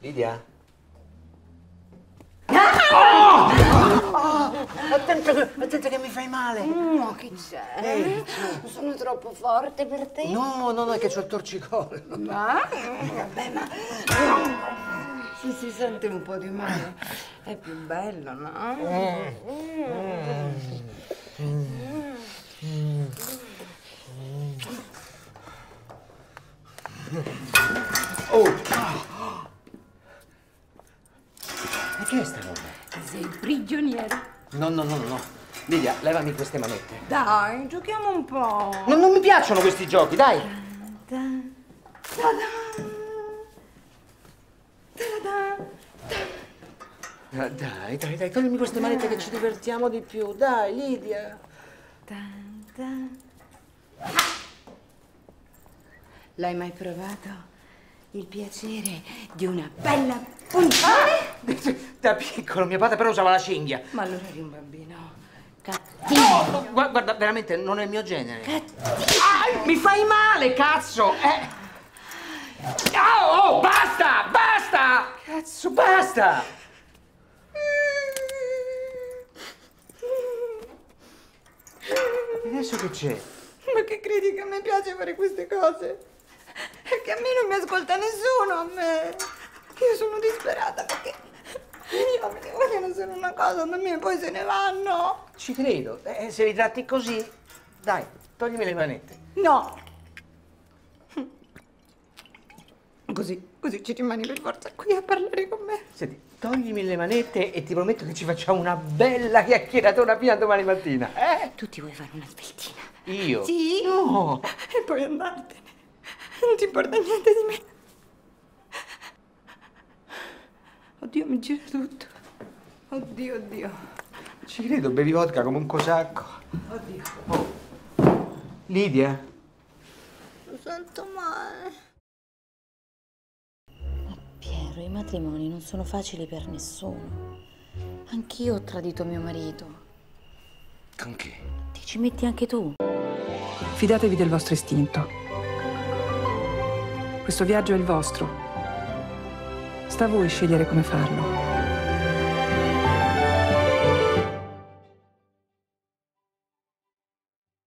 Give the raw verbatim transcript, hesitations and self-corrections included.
Lidia? Oh! Oh! Attento, che, attento che mi fai male! No, che c'è? Eh, Sono troppo forte per te? no, no, no, è che c'ho il torcicollo. Ma? Vabbè, ma... Se si sente un po' di male è più bello, no? Mm. Mm. Mm. Oh! E che è sta roba? Sei prigioniero. No, no, no, no. Lidia, levami queste manette. Dai, giochiamo un po'. Non, non mi piacciono questi giochi, dai! Ta-da. Ta-da. Ah, dai, dai, dai, toglimi queste manette che ci divertiamo di più. Dai, Lidia. L'hai mai provato il piacere di una bella punizione? Da piccolo mio padre però usava la cinghia. Ma allora eri un bambino cattivo. No, guarda, guarda, veramente non è il mio genere. Cattivo. Ah, mi fai male, cazzo! Eh. Oh, oh, basta, basta! Cazzo, basta! Adesso che c'è? Ma che credi che a me piace fare queste cose? È che a me non mi ascolta nessuno, a me. Io sono disperata perché gli uomini vogliono solo una cosa da me e poi se ne vanno. Ci credo. Eh, se li tratti così, dai, toglimi le manette. No. Così, così ci rimani per forza qui a parlare con me. Senti, toglimi le manette e ti prometto che ci facciamo una bella chiacchieratona fino a domani mattina. Eh? Tu ti vuoi fare una sveltina? Io? Sì? No. E poi andartene. Non ti importa niente di me. Oddio, mi gira tutto. Oddio, oddio. Ci credo, bevi vodka come un cosacco. Oddio. Oh. Lidia? Mi sento male. Piero, i matrimoni non sono facili per nessuno. Anch'io ho tradito mio marito. Con chi? Ti ci metti anche tu? Fidatevi del vostro istinto. Questo viaggio è il vostro. Sta a voi scegliere come farlo.